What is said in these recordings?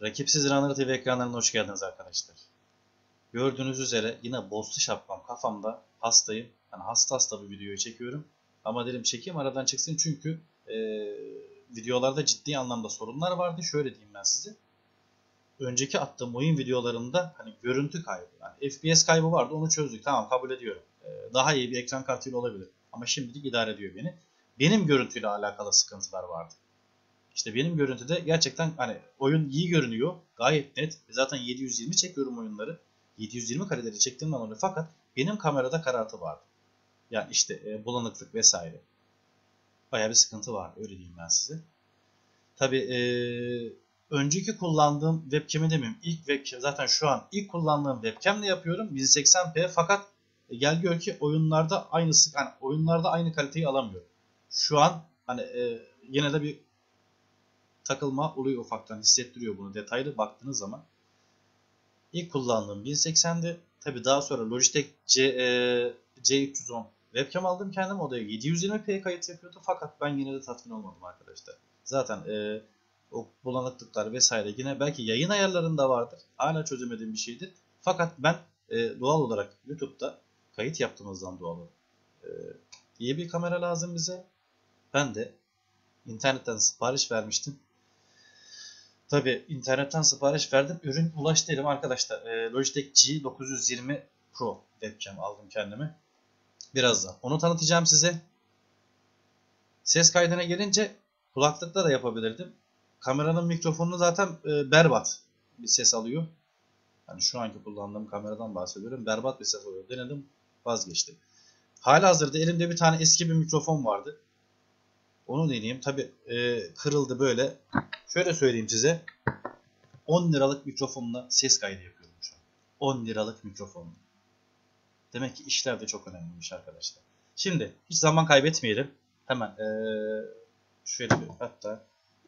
Rakipsiz Runner TV ekranlarına hoş geldiniz arkadaşlar. Gördüğünüz üzere yine boslu şapkam kafamda, hastayım. Yani hasta bir videoyu çekiyorum. Ama dedim çekeyim aradan çıksın çünkü videolarda ciddi anlamda sorunlar vardı. Şöyle diyeyim ben size. Önceki attığım oyun videolarında hani görüntü kaybı, yani FPS kaybı vardı, onu çözdük. Tamam, kabul ediyorum. Daha iyi bir ekran kartıyla olabilir. Ama şimdilik idare ediyor beni. Benim görüntüyle alakalı sıkıntılar vardı. İşte benim görüntüde gerçekten hani oyun iyi görünüyor. Gayet net. Zaten 720 çekiyorum oyunları. 720 kareleri çektiğimden oluyor. Fakat benim kamerada karartı vardı. Yani işte bulanıklık vesaire. Bayağı bir sıkıntı var. Öyle diyeyim ben size. Tabii önceki kullandığım webcam'i demeyeyim. İlk webcam, zaten şu an ilk kullandığım webcam'le yapıyorum. 1080p, fakat gel gör ki oyunlarda aynısı, yani oyunlarda aynı kaliteyi alamıyorum. Şu an hani yine de bir takılma oluyor, ufaktan hissettiriyor bunu detaylı baktığınız zaman. İlk kullandığım 1080'di. Tabi daha sonra Logitech C310 webcam aldım kendim. O da 720p kayıt yapıyordu. Fakat ben yine de tatmin olmadım arkadaşlar. Zaten o bulanıklıklar vesaire yine belki yayın ayarlarında vardır. Hala çözemediğim bir şeydir. Fakat ben doğal olarak YouTube'da kayıt yaptığımızdan doğal olarak iyi bir kamera lazım bize. Ben de internetten sipariş vermiştim. Tabi internetten sipariş verdim. Ürün ulaştı elime arkadaşlar. Logitech G920 Pro webcam aldım kendime. Birazdan onu tanıtacağım size. Ses kaydına gelince kulaklıkla da yapabilirdim. Kameranın mikrofonu zaten berbat bir ses alıyor. Yani şu anki kullandığım kameradan bahsediyorum. Berbat bir ses alıyor. Denedim, vazgeçtim. Halihazırda elimde bir tane eski bir mikrofon vardı. Onu deneyeyim. Tabi kırıldı böyle. Şöyle söyleyeyim size. 10 liralık mikrofonla ses kaydı yapıyorum şu an. 10 liralık mikrofonla. Demek ki işler de çok önemliymiş arkadaşlar. Şimdi hiç zaman kaybetmeyelim. Hemen şöyle bir, hatta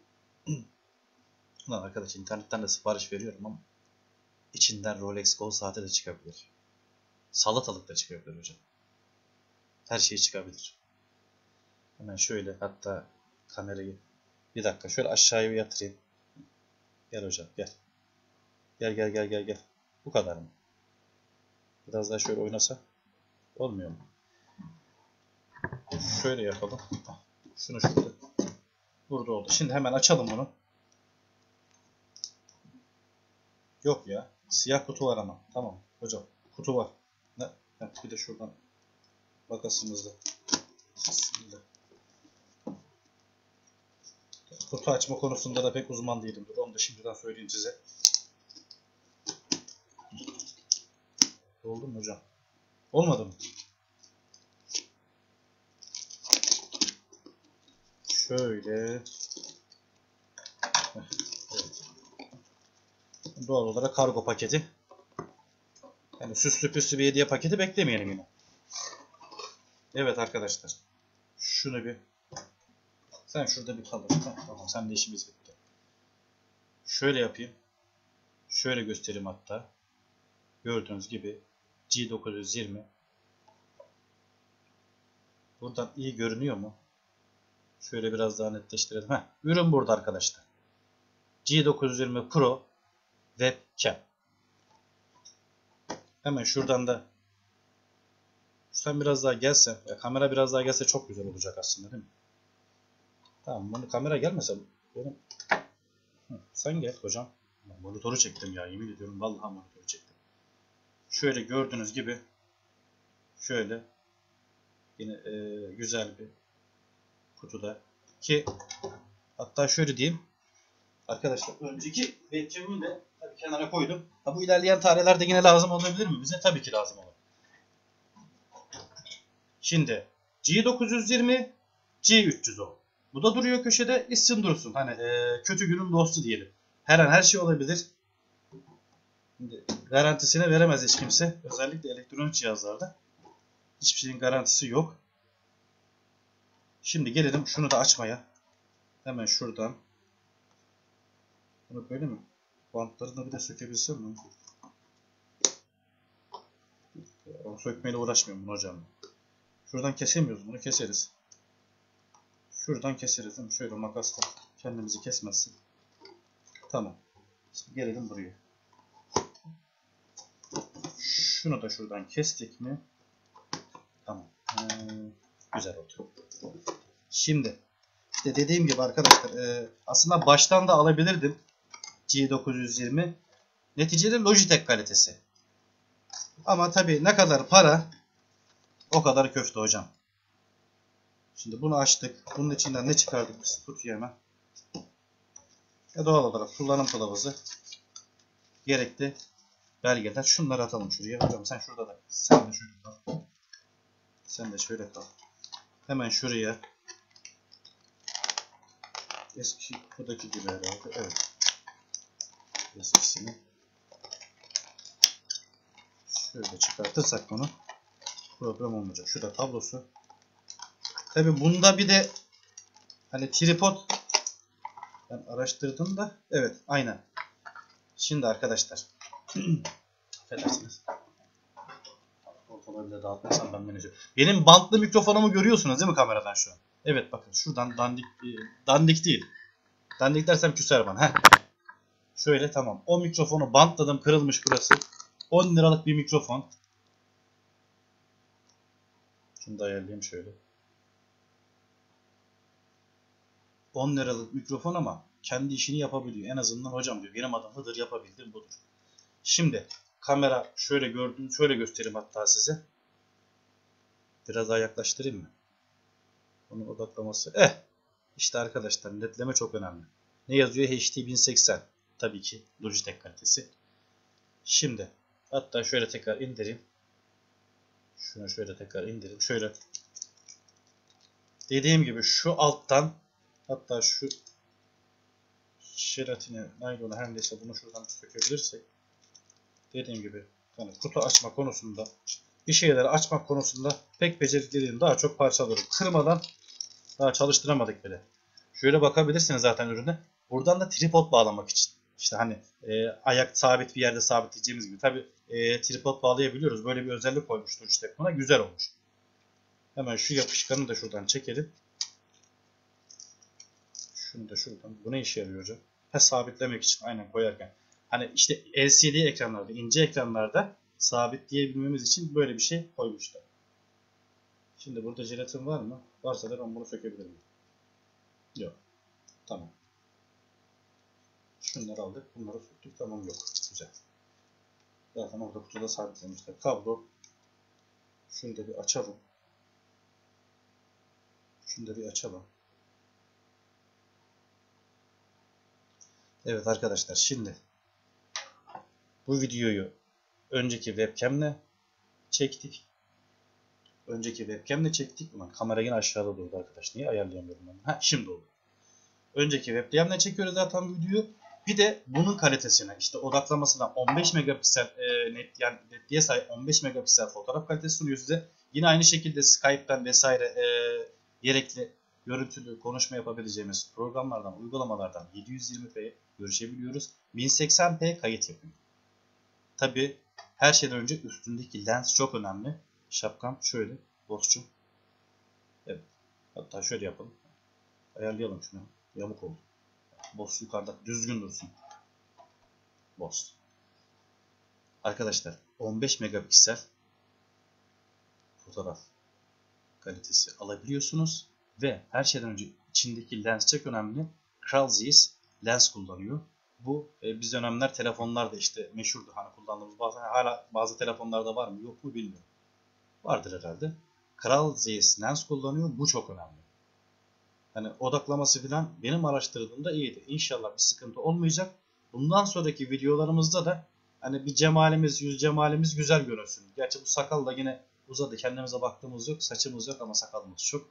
ulan arkadaş, internetten de sipariş veriyorum ama içinden Rolex kol saati de çıkabilir. Salatalık da çıkabilir hocam. Her şey çıkabilir. Hemen şöyle, hatta kamerayı bir dakika şöyle aşağıya yatırayım. Gel hocam, gel. Gel. Bu kadar mı? Biraz daha şöyle oynasa olmuyor mu? Şöyle yapalım. Şunu şurada. Burada oldu. Şimdi hemen açalım bunu. Yok ya. Siyah kutu var ama. Tamam hocam. Kutu var. Ne? Bir de şuradan makasımızla. Bismillah. Kutu açma konusunda da pek uzman değilim. Onu da şimdiden söyleyeyim size. Oldu mu hocam? Olmadı mı? Şöyle. Evet. Doğal olarak kargo paketi. Yani süslü püslü bir hediye paketi beklemeyelim yine. Evet arkadaşlar. Şunu bir. Sen şurada bir kalır. Tamam, sen de işimiz bitti. Şöyle yapayım. Şöyle göstereyim hatta. Gördüğünüz gibi G920. Buradan iyi görünüyor mu? Şöyle biraz daha netleştirelim. Ürün burada arkadaşlar. G920 Pro webcam. Hemen şuradan da sen biraz daha gelsen, ya kamera biraz daha gelse çok güzel olacak aslında, değil mi? Tamam, bunu kamera gelmese benim. Sen gel hocam. Monitörü çektim ya, yemin ediyorum vallahi monitörü çektim. Şöyle gördüğünüz gibi şöyle yine güzel bir kutuda ki, hatta şöyle diyeyim arkadaşlar, önceki webcam'imi de tabii kenara koydum. Bu ilerleyen tarihlerde yine lazım olabilir mi bize? Tabii ki lazım olur. Şimdi G920, G310. Bu da duruyor köşede, isim dursun. Hani kötü günün dostu diyelim. Her an her şey olabilir. Şimdi garantisini veremez hiç kimse. Özellikle elektronik cihazlarda. Hiçbir şeyin garantisi yok. Şimdi gelelim şunu da açmaya. Hemen şuradan. Bunu böyle mi? Bantlarını bir de sökebilsem mi? Sökmeyle uğraşmıyorum bunu hocam. Şuradan kesemiyoruz, bunu keseriz. Şuradan keseriz değil mi? Şöyle makasla kendimizi kesmezsin. Tamam. Şimdi gelelim buraya. Şunu da şuradan kestik mi? Tamam. Güzel oldu. Şimdi işte dediğim gibi arkadaşlar aslında baştan da alabilirdim G920. Neticede Logitech kalitesi. Ama tabii ne kadar para o kadar köfte hocam. Şimdi bunu açtık. Bunun içinden ne çıkardık biz? Kutuyu hemen. Doğal olarak kullanım kılavuzu, gerekli belgeler. Şunları atalım şuraya. Hocam sen şurada da. Sen de şöyle kal. Sen de şöyle kal. Hemen şuraya. Eski kutudaki gibi herhalde. Evet. Eskisini. Şöyle çıkartırsak bunu problem olmayacak. Şurada tablosu. Tabi bunda bir de hani tripod ben araştırdım da evet aynen. Şimdi arkadaşlar affedersiniz. Ortalığı bile dağıtmasam ben menajör. Benim bantlı mikrofonumu görüyorsunuz değil mi kameradan şu an? Evet bakın şuradan dandik değil. Dandik dersem küser bana. Heh. Şöyle tamam. O mikrofonu bantladım, kırılmış burası. 10 liralık bir mikrofon. Şunu da ayarlayayım şöyle. 10 liralık mikrofon ama kendi işini yapabiliyor. En azından hocam diyor benim adım Hıdır, yapabildiğim budur. Şimdi kamera şöyle gördüğünüz, şöyle göstereyim hatta size. Biraz daha yaklaştırayım mı? Onun odaklaması. İşte arkadaşlar netleme çok önemli. Ne yazıyor? HD 1080. Tabii ki Logitech kalitesi. Şimdi hatta şöyle tekrar indireyim. Şunu şöyle tekrar indireyim. Şöyle dediğim gibi şu alttan hatta şu jelatini, naylonu her neyse bunu şuradan sökebilirsek dediğim gibi hani kutu açma konusunda bir şeyleri açmak konusunda pek becerikliyim. Daha çok parçalıyorum. Kırmadan daha çalıştıramadık bile. Şöyle bakabilirsiniz zaten ürüne. Buradan da tripod bağlamak için. İşte hani ayak sabit bir yerde sabitleyeceğimiz gibi. Tabi tripod bağlayabiliyoruz. Böyle bir özellik koymuştur işte buna. Güzel olmuş. Hemen şu yapışkanı da şuradan çekelim. Şunu da şuradan. Bu ne işe yarıyor hocam? Sabitlemek için aynen koyarken. Hani işte LCD ekranlarda, ince ekranlarda sabitleyebilmemiz için böyle bir şey koymuşlar. Şimdi burada jelatin var mı? Varsa da ben bunu sökebilirim. Yok. Tamam. Şunları aldık. Bunları söktük. Tamam yok. Güzel. Zaten orada kutuda sabitlemişler. Kablo. Şunu da bir açalım. Şunu da bir açalım. Evet arkadaşlar şimdi bu videoyu önceki webcam'le çektik. Ulan kamera yine aşağıda durdu arkadaş. Niye ayarlayamıyorum ben? Şimdi oldu. Önceki webcam'le çekiyoruz zaten bu videoyu. Bir de bunun kalitesine işte odaklamasına 15 megapiksel netliğe sahip 15 megapiksel fotoğraf kalitesi sunuyor size. Yine aynı şekilde Skype'ten vesaire gerekli görüntülü konuşma yapabileceğimiz programlardan, uygulamalardan 720p görüşebiliyoruz. 1080p kayıt yapıyor. Tabi her şeyden önce üstündeki lens çok önemli. Şapkam şöyle dostçum. Evet. Hatta şöyle yapalım. Ayarlayalım şunu. Yamuk oldu. Boss yukarıda düzgün dursun. Boss. Arkadaşlar 15 megapiksel fotoğraf kalitesi alabiliyorsunuz ve her şeyden önce içindeki lens çok önemli. Carl Zeiss lens kullanıyor. Bu biz dönemler telefonlarda işte meşhurdu hani kullandığımız hala bazı telefonlarda var mı yok mu bilmiyorum. Vardır herhalde. Carl Zeiss lens kullanıyor. Bu çok önemli. Hani odaklaması falan benim araştırdığımda iyiydi. İnşallah bir sıkıntı olmayacak. Bundan sonraki videolarımızda da hani bir cemalimiz, yüz cemalimiz güzel görünsün. Gerçi bu sakal da yine uzadı. Kendimize baktığımız yok, saçımız yok ama sakalımız çok.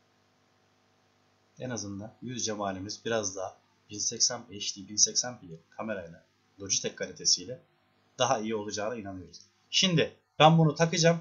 En azından yüz cemalimiz biraz daha 1080 HD 1080p kamerayla, Logitech kalitesiyle daha iyi olacağına inanıyoruz. Şimdi ben bunu takacağım.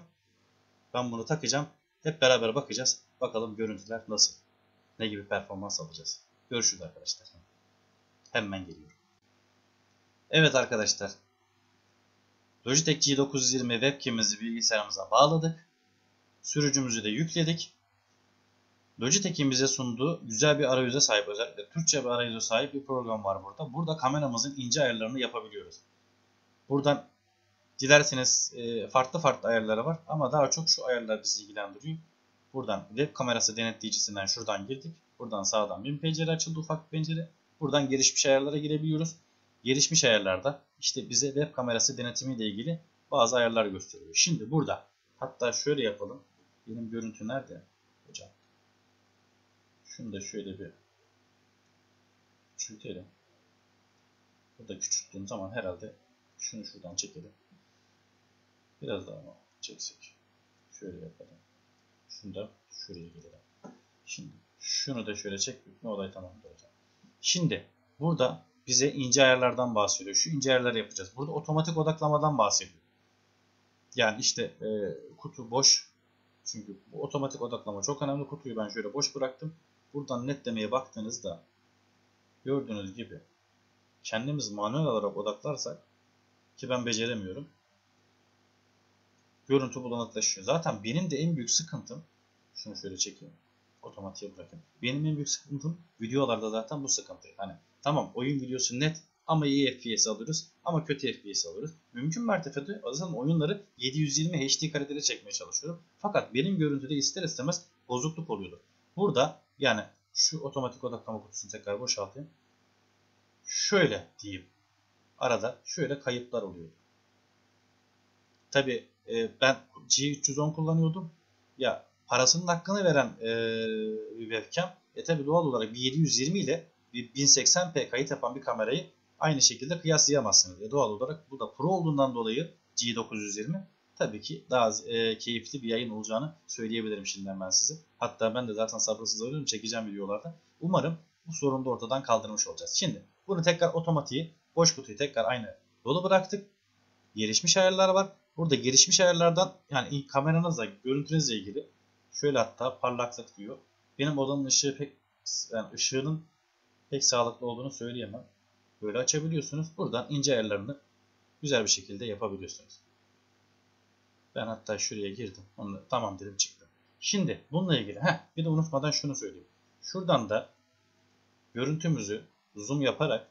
Hep beraber bakacağız. Bakalım görüntüler nasıl? Ne gibi performans alacağız? Görüşürüz arkadaşlar. Hemen geliyorum. Evet arkadaşlar. Logitech G920 webcam'imizi bilgisayarımıza bağladık. Sürücümüzü de yükledik. Logitech'in bize sunduğu güzel bir arayüze sahip, özellikle Türkçe bir arayüze sahip bir program var burada. Burada kameramızın ince ayarlarını yapabiliyoruz. Buradan dilerseniz farklı farklı ayarları var ama daha çok şu ayarlar bizi ilgilendiriyor. Buradan web kamerası denetleyicisinden şuradan girdik. Buradan sağdan bir pencere açıldı, ufak bir pencere. Buradan gelişmiş ayarlara girebiliyoruz. Gelişmiş ayarlarda işte bize web kamerası denetimi ile ilgili bazı ayarlar gösteriyor. Şimdi burada hatta şöyle yapalım. Benim görüntü nerede hocam? Şunu da şöyle bir küçültelim. Burada küçülttüğüm zaman herhalde şunu şuradan çekelim. Biraz daha mı çeksek? Şöyle yapalım. Şunu da şuraya gelelim. Şimdi şunu da şöyle çektik mi olay tamamdır hocam. Şimdi burada bize ince ayarlardan bahsediyor. Şu ince ayarları yapacağız. Burada otomatik odaklamadan bahsediyor. Yani işte kutu boş. Çünkü bu otomatik odaklama çok önemli. Kutuyu ben şöyle boş bıraktım. Buradan netlemeye baktığınızda gördüğünüz gibi kendimiz manuel olarak odaklarsak, ki ben beceremiyorum, görüntü bulanıklaşıyor. Zaten benim de en büyük sıkıntım, şunu şöyle çekeyim, otomatiğe bırakayım. Benim en büyük sıkıntım videolarda zaten bu sıkıntı. Hani tamam, oyun videosu net ama iyi FPS alıyoruz ama kötü FPS alıyoruz. Mümkün mertebede zaten oyunları 720 HD kalitede çekmeye çalışıyorum. Fakat benim görüntüde ister istemez bozukluk oluyordu. Burada yani şu otomatik odaklama kutusunu tekrar boşaltayım. Şöyle diyeyim. Arada şöyle kayıplar oluyor. Tabi ben G310 kullanıyordum. Ya parasının hakkını veren bir webcam. Tabi doğal olarak bir 720 ile bir 1080p kayıt yapan bir kamerayı aynı şekilde kıyaslayamazsınız. Doğal olarak bu da Pro olduğundan dolayı G920 tabii ki daha keyifli bir yayın olacağını söyleyebilirim şimdiden ben size. Hatta ben de zaten sabırsızlanıyorum, çekeceğim videolarda. Umarım bu sorunu da ortadan kaldırmış olacağız. Şimdi bunu tekrar otomatiği, boş kutuyu tekrar aynı dolu bıraktık. Gelişmiş ayarlar var. Burada gelişmiş ayarlardan yani kameranızla, görüntünüzle ilgili şöyle hatta parlaklık diyor. Benim odanın ışığı pek, yani ışığının pek sağlıklı olduğunu söyleyemem. Böyle açabiliyorsunuz. Buradan ince ayarlarını güzel bir şekilde yapabiliyorsunuz. Ben hatta şuraya girdim. Onu tamam dedim, çıktı. Şimdi bununla ilgili bir de unutmadan şunu söyleyeyim. Şuradan da görüntümüzü zoom yaparak,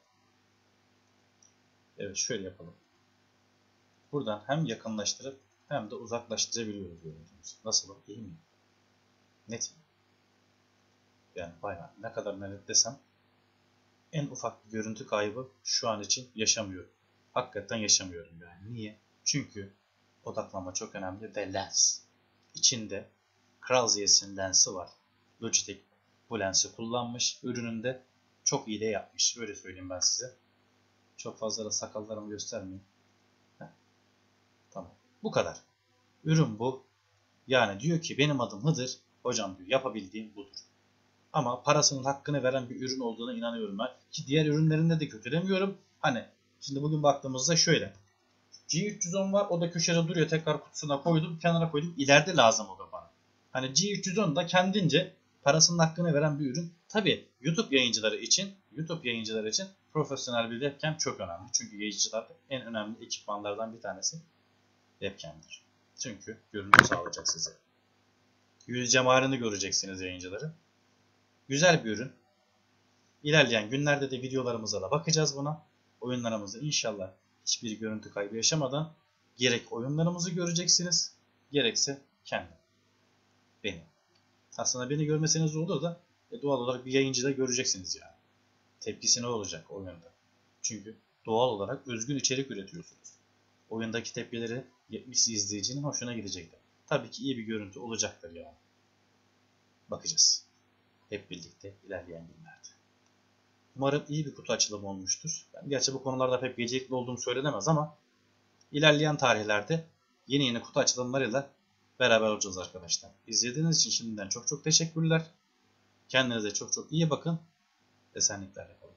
evet şöyle yapalım. Buradan hem yakınlaştırıp hem de uzaklaştırabiliyoruz görüntümüzü. Nasıl? İyi mi? Net mi? Yani bayağı ne kadar net desem en ufak bir görüntü kaybı şu an için yaşamıyorum. Hakikaten yaşamıyorum yani. Niye? Çünkü odaklama çok önemli ve lens. İçinde Kral Z'nin lensi var. Logitech bu lensi kullanmış. Ürününde çok iyi de yapmış. Öyle söyleyeyim ben size. Çok fazla da sakallarımı göstermeyeyim. Tamam. Bu kadar. Ürün bu. Yani diyor ki benim adım Hıdır. Hocam diyor yapabildiğim budur. Ama parasının hakkını veren bir ürün olduğuna inanıyorum ben. Ki diğer ürünlerinde de kötülemiyorum. Hani şimdi bugün baktığımızda şöyle. G310 var, o da köşede duruyor. Tekrar kutusuna koydum, kenara koydum. İleride lazım olur bana. Hani G310 da kendince parasının hakkını veren bir ürün. Tabi YouTube yayıncıları için profesyonel bir webcam çok önemli. Çünkü yayıncılarda en önemli ekipmanlardan bir tanesi webcam'dir. Çünkü görüntü sağlayacak size. Yüz cemalini göreceksiniz yayıncıları. Güzel bir ürün. İlerleyen günlerde de videolarımıza da bakacağız buna. Oyunlarımızda inşallah hiçbir görüntü kaybı yaşamadan gerek oyunlarımızı göreceksiniz, gerekse kendim, beni. Aslında beni görmeseniz olur da doğal olarak bir yayıncıda göreceksiniz yani. Tepkisi ne olacak oyunda? Çünkü doğal olarak özgün içerik üretiyorsunuz. Oyundaki tepkileri 70 izleyicinin hoşuna gidecektir. Tabii ki iyi bir görüntü olacaktır yani. Bakacağız. Hep birlikte ilerleyen günlerde. Umarım iyi bir kutu açılımı olmuştur. Ben gerçi bu konularda pek becerikli olduğum söylenemez ama ilerleyen tarihlerde yeni kutu açılımlarıyla beraber olacağız arkadaşlar. İzlediğiniz için şimdiden çok çok teşekkürler. Kendinize çok çok iyi bakın. Esenliklerle kalın.